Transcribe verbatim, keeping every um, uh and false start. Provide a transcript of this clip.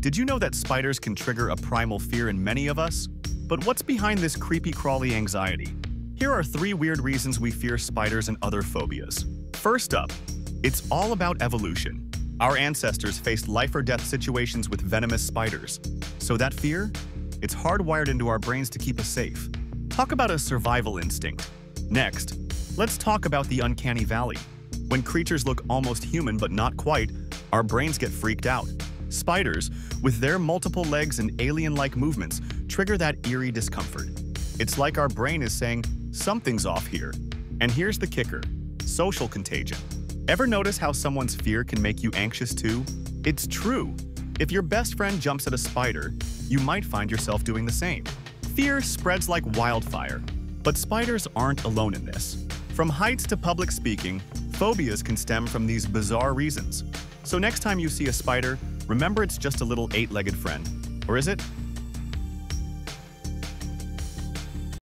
Did you know that spiders can trigger a primal fear in many of us? But what's behind this creepy crawly anxiety? Here are three weird reasons we fear spiders and other phobias. First up, it's all about evolution. Our ancestors faced life or death situations with venomous spiders. So that fear? It's hardwired into our brains to keep us safe. Talk about a survival instinct. Next, let's talk about the uncanny valley. When creatures look almost human but not quite, our brains get freaked out. Spiders, with their multiple legs and alien-like movements, trigger that eerie discomfort. It's like our brain is saying, something's off here. And here's the kicker: social contagion. Ever notice how someone's fear can make you anxious too? It's true. If your best friend jumps at a spider, you might find yourself doing the same. Fear spreads like wildfire, but spiders aren't alone in this. From heights to public speaking, phobias can stem from these bizarre reasons. So next time you see a spider, remember it's just a little eight-legged friend. Or is it?